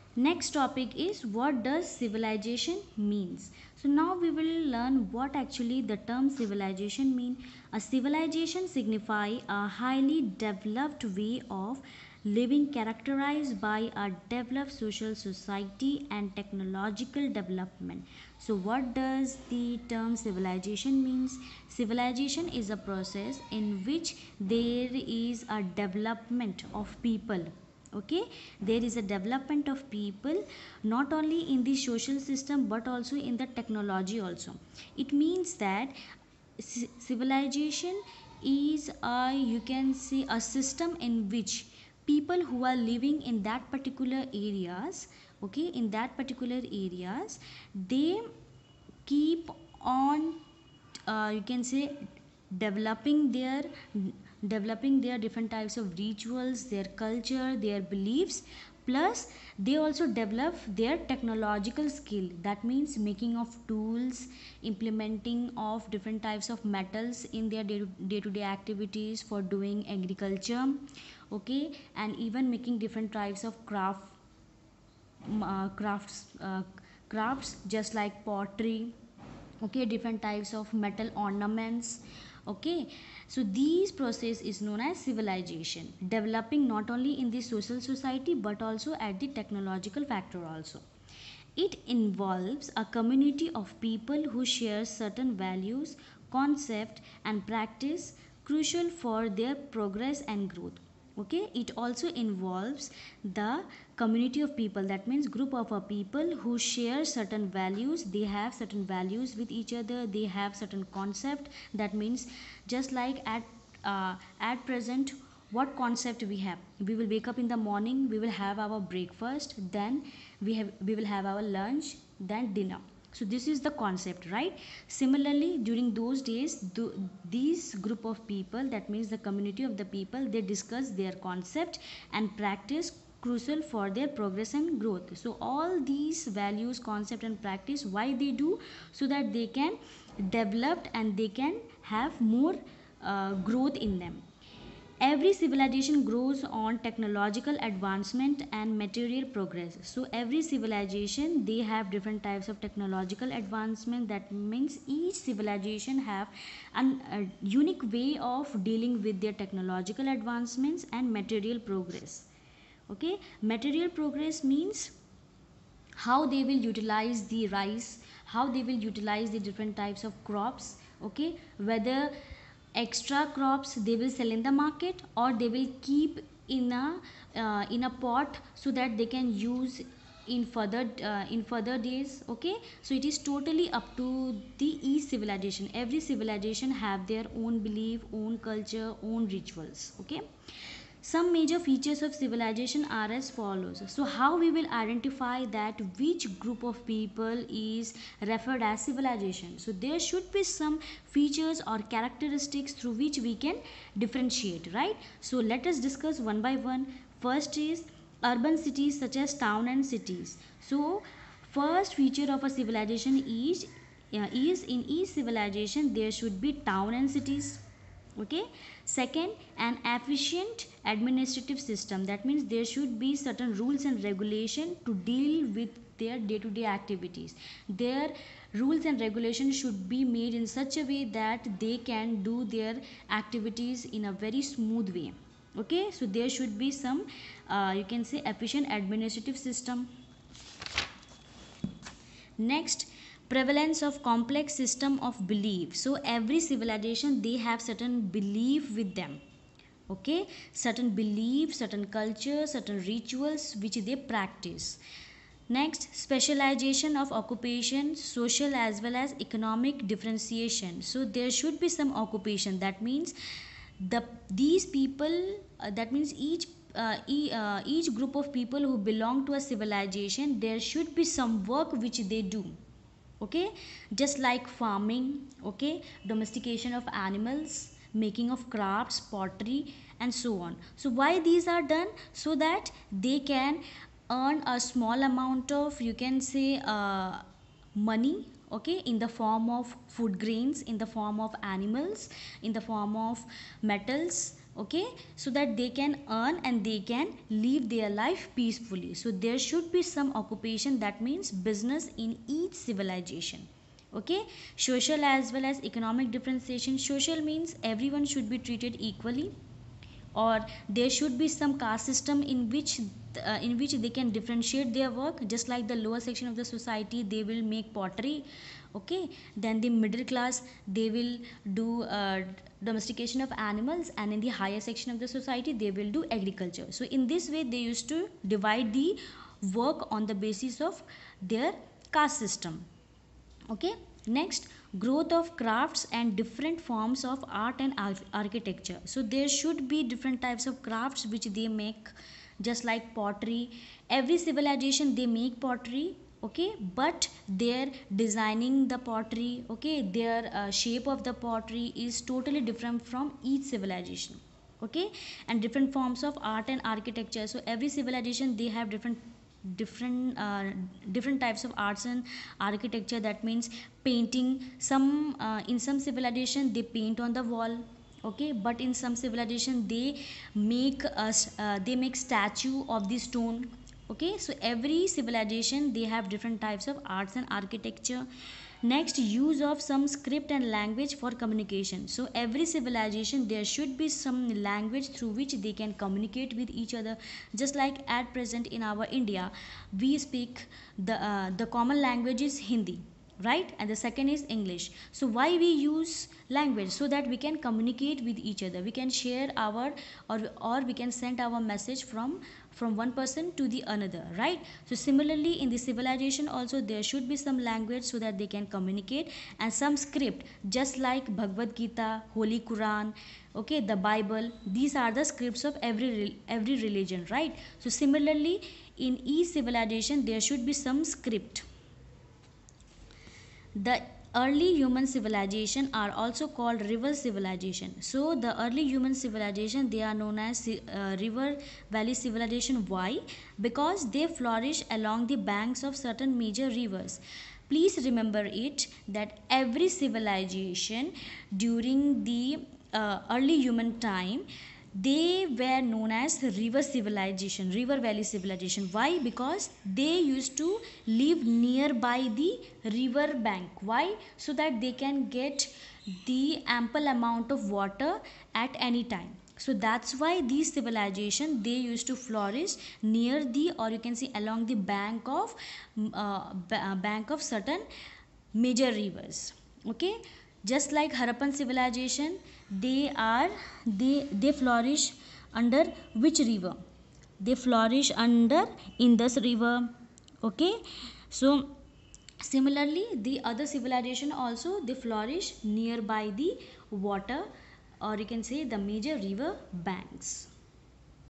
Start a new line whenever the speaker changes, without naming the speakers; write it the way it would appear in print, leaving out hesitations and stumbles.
Next topic is what does civilization means. So now we will learn what actually the term civilization mean. A civilization signify a highly developed way of living characterized by a developed social society and technological development. So what does the term civilization means? Civilization is a process in which there is a development of people. Okay, there is a development of people not only in the social system but also in the technology also. It means that civilization is a, you can say, a system in which people who are living in that particular areas, okay, in that particular areas, they keep on, you can say, developing their developing their different types of rituals, their culture, their beliefs, plus they also develop their technological skill. That means making of tools, implementing of different types of metals in their day to day activities for doing agriculture, okay, and even making different types of crafts, crafts just like pottery, okay, different types of metal ornaments, okay. So these process is known as civilization, developing not only in the social society but also at the technological factor also. It involves a community of people who share certain values, concept and practice crucial for their progress and growth. Okay, it also involves the community of people, that means group of people who share certain values, they have certain values with each other, they have certain concept. That means just like at present, what concept we have, we will wake up in the morning, we will have our breakfast, then we will have our lunch, then dinner. So this is the concept, right? Similarly, during those days, these group of people, that means the community of the people, they discuss their concept and practice crucial for their progress and growth. So all these values, concept and practice, why they do? So that they can develop and they can have more growth in them. Every civilization grows on technological advancement and material progress. So every civilization, they have different types of technological advancement. That means each civilization have a unique way of dealing with their technological advancements and material progress. Okay, material progress means how they will utilize the rice, how they will utilize the different types of crops, okay, whether extra crops they will sell in the market or they will keep in a pot so that they can use in further days. Okay, so it is totally up to the each civilization. Every civilization have their own belief, own culture, own rituals. Okay, some major features of civilization are as follows. So how we will identify that which group of people is referred as civilization? So there should be some features or characteristics through which we can differentiate, right? So let us discuss one by one. First is urban cities such as town and cities. So first feature of a civilization is in each civilization there should be town and cities. Okay, second, an efficient administrative system. That means there should be certain rules and regulation to deal with their day-to-day activities. Their rules and regulations should be made in such a way that they can do their activities in a very smooth way. Okay, so there should be some you can say efficient administrative system. Next, prevalence of complex system of belief. So every civilization, they have certain belief with them. Okay, certain belief, certain culture, certain rituals which they practice. Next, specialization of occupation, social as well as economic differentiation. So there should be some occupation. That means these people, that means each group of people who belong to a civilization, there should be some work which they do. Okay, just like farming, okay, domestication of animals, making of crafts, pottery and so on. So why these are done? So that they can earn a small amount of, you can say, money, okay, in the form of food grains, in the form of animals, in the form of metals, okay, so that they can earn and they can live their life peacefully. So there should be some occupation, that means business, in each civilization. Okay, social as well as economic differentiation. Social means everyone should be treated equally, or there should be some caste system in which they can differentiate their work, just like the lower section of the society they will make pottery, okay, then the middle class they will do domestication of animals, and in the higher section of the society they will do agriculture. So in this way they used to divide the work on the basis of their caste system. Okay, next, growth of crafts and different forms of art and architecture. So there should be different types of crafts which they make, just like pottery. Every civilization they make pottery, okay, but their designing the pottery, okay, their shape of the pottery is totally different from each civilization. Okay, and different forms of art and architecture. So every civilization they have different types of arts and architecture. That means painting, some in some civilization they paint on the wall, okay, but in some civilization they make statue of the stone. Okay, so every civilization they have different types of arts and architecture. Next, use of some script and language for communication. So every civilization there should be some language through which they can communicate with each other. Just like at present in our India, we speak the common language is Hindi, right, and the second is English. So why we use language? So that we can communicate with each other, we can share our, or we can send our message from one person to the another, right? So similarly in the civilization also there should be some language so that they can communicate, and some script, just like Bhagavad Gita, Holy Quran, okay, the Bible. These are the scripts of every religion, right? So similarly in each civilization there should be some script. The early human civilization are also called river civilization. So the early human civilization they are known as river valley civilization. Why? Because they flourish along the banks of certain major rivers. Please remember it that every civilization during the early human time, they were known as river civilization, river valley civilization. Why? Because they used to live nearby the river bank. Why? So that they can get the ample amount of water at any time. So that's why these civilization they used to flourish near the, or you can see along the bank of certain major rivers. Okay, just like Harappan civilization, they flourish under which river? They flourish under Indus river. Okay, so similarly the other civilization also they flourish nearby the water, or you can say the major river banks.